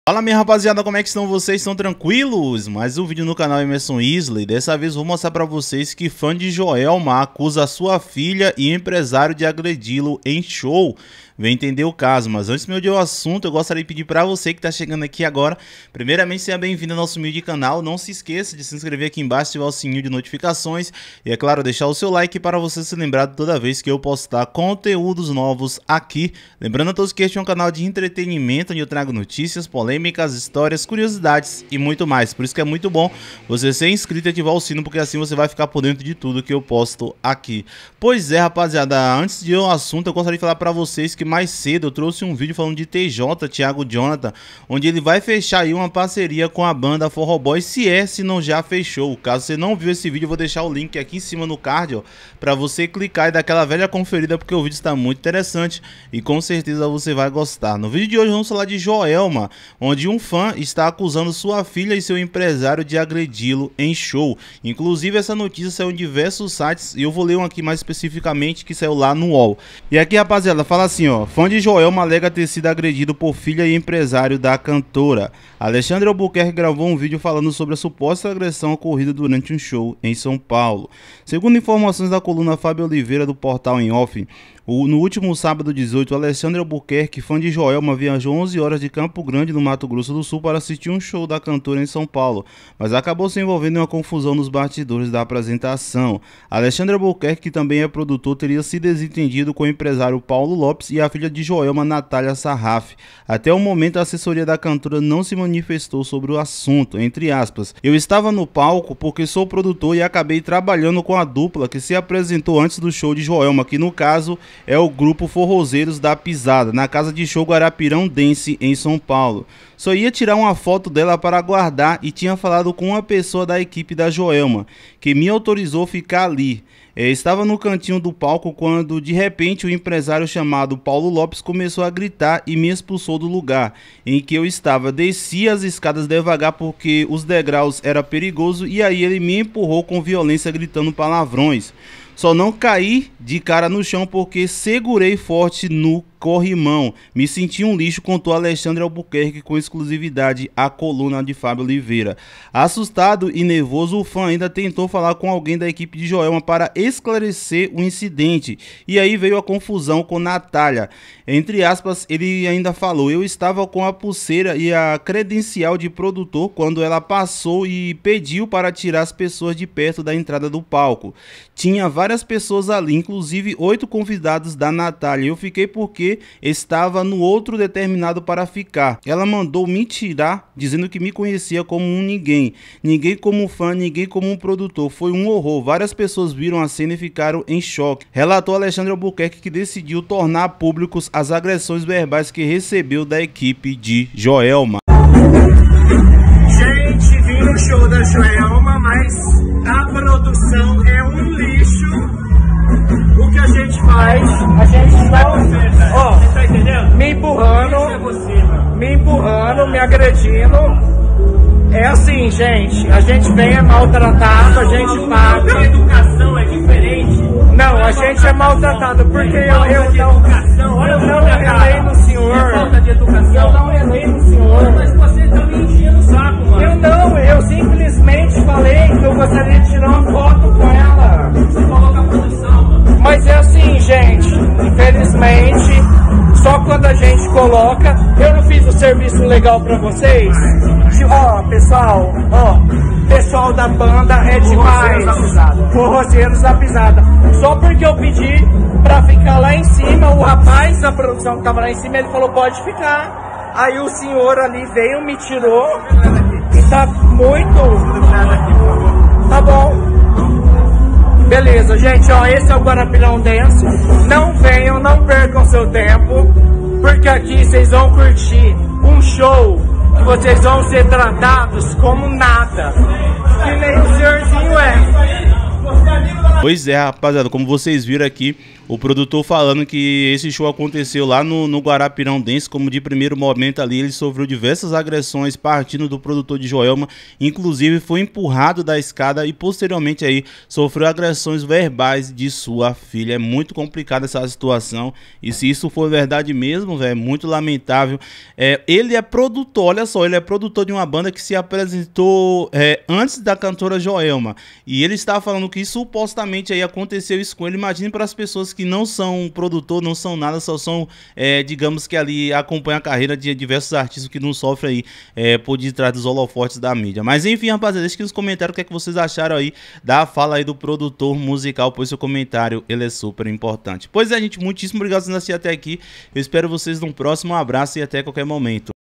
Fala minha rapaziada, como é que estão vocês? Estão tranquilos? Mais um vídeo no canal Emerson Isley. Dessa vez vou mostrar pra vocês que fã de Joelma acusa sua filha e empresário de agredi-lo em show. Vem entender o caso, mas antes de eu assunto, eu gostaria de pedir pra você que tá chegando aqui agora, primeiramente seja bem-vindo ao nosso humilde canal, não se esqueça de se inscrever aqui embaixo, ativar o sininho de notificações e é claro, deixar o seu like para você ser lembrado toda vez que eu postar conteúdos novos aqui. Lembrando a todos que este é um canal de entretenimento, onde eu trago notícias, polêmicas, histórias, curiosidades e muito mais, por isso que é muito bom você ser inscrito e ativar o sino, porque assim você vai ficar por dentro de tudo que eu posto aqui. Pois é, rapaziada, antes de ir ao assunto, eu gostaria de falar pra vocês que mais cedo eu trouxe um vídeo falando de TJ, Thiago Jonathan, onde ele vai fechar aí uma parceria com a banda Forró Boy, se não já fechou. Caso você não viu esse vídeo, eu vou deixar o link aqui em cima no card, ó, pra você clicar e dar aquela velha conferida, porque o vídeo está muito interessante e com certeza você vai gostar. No vídeo de hoje vamos falar de Joelma, onde um fã está acusando sua filha e seu empresário de agredi-lo em show. Inclusive essa notícia saiu em diversos sites e eu vou ler um aqui mais especificamente que saiu lá no UOL. E aqui, rapaziada, fala assim, ó: fã de Joelma alega ter sido agredido por filha e empresário da cantora. Alexandre Albuquerque gravou um vídeo falando sobre a suposta agressão ocorrida durante um show em São Paulo. Segundo informações da coluna Fábio Oliveira do Portal Em Off, no último sábado 18, Alexandre Albuquerque, fã de Joelma, viajou 11 horas de Campo Grande, no Mato Grosso do Sul, para assistir um show da cantora em São Paulo, mas acabou se envolvendo em uma confusão nos bastidores da apresentação. Alexandre Albuquerque, que também é produtor, teria se desentendido com o empresário Paulo Lopes e a filha de Joelma, Natália Sarraf. Até o momento, a assessoria da cantora não se manifestou sobre o assunto, entre aspas. Eu estava no palco porque sou produtor e acabei trabalhando com a dupla que se apresentou antes do show de Joelma, que no caso é o grupo Forrozeiros da Pisada, na casa de show Guarapirão Dance, em São Paulo. Só ia tirar uma foto dela para guardar e tinha falado com uma pessoa da equipe da Joelma, que me autorizou ficar ali. Estava no cantinho do palco quando, de repente, o empresário chamado Paulo Lopes começou a gritar e me expulsou do lugar em que eu estava. Desci as escadas devagar porque os degraus eram perigosos e aí ele me empurrou com violência gritando palavrões. Só não caí de cara no chão porque segurei forte no corrimão. Me senti um lixo, contou Alexandre Albuquerque com exclusividade à coluna de Fábio Oliveira. Assustado e nervoso, o fã ainda tentou falar com alguém da equipe de Joelma para esclarecer o incidente. E aí veio a confusão com Natália. Entre aspas, ele ainda falou: eu estava com a pulseira e a credencial de produtor quando ela passou e pediu para tirar as pessoas de perto da entrada do palco. Tinha várias pessoas ali, inclusive 8 convidados da Natália. Eu fiquei porque estava no outro determinado para ficar. Ela mandou me tirar, dizendo que me conhecia como um ninguém. Ninguém como fã, ninguém como um produtor. Foi um horror. Várias pessoas viram a cena e ficaram em choque. Relatou Alexandre Albuquerque, que decidiu tornar públicos as agressões verbais que recebeu da equipe de Joelma. Gente, vim no show da Joelma, mas a produção é um lixo. O que a gente faz? A gente vai, ó, você tá entendendo? Me empurrando, me agredindo. É assim, gente, a gente vem é maltratado, a gente paga. A educação é diferente. Não, a gente é maltratado porque eu não relei no senhor. Falta de educação. Eu não relei no senhor. Mas você tá me enchendo o saco, mano. Eu simplesmente falei que eu gostaria de tirar uma foto com ela. Você coloca a produção, mano. Mas é assim, gente, infelizmente, só quando a gente coloca. Eu não fiz o serviço legal pra vocês. Ó, pessoal da banda é demais. Forrozeiros da Pisada. Só porque eu pedi pra ficar lá em cima, o rapaz da produção que tava lá em cima, ele falou: pode ficar. Aí o senhor ali veio, me tirou. E tá muito... Tá bom. Beleza, gente, ó, esse é o Guarapirão Dance. Não venham, não percam seu tempo, porque aqui vocês vão curtir um show que vocês vão ser tratados como nada, que nem o senhorzinho é. Pois é, rapaziada, como vocês viram aqui, O produtor falando que esse show aconteceu lá no Guarapirandense, como de primeiro momento ali ele sofreu diversas agressões partindo do produtor de Joelma, inclusive foi empurrado da escada e posteriormente aí sofreu agressões verbais de sua filha. É muito complicada essa situação e se isso for verdade mesmo, velho, é muito lamentável. Ele é produtor, olha só, ele é produtor de uma banda que se apresentou antes da cantora Joelma e ele está falando que supostamente aí aconteceu isso com ele. Imagine para as pessoas que não são produtor, não são nada, só são, digamos que ali acompanham a carreira de diversos artistas que não sofrem aí por detrás dos holofotes da mídia. Mas enfim, rapaziada, deixa aqui nos comentários o que é que vocês acharam aí da fala aí do produtor musical, pois seu comentário ele é super importante. Pois é, gente, muitíssimo obrigado por assistir até aqui. Eu espero vocês no próximo. Um abraço e até qualquer momento.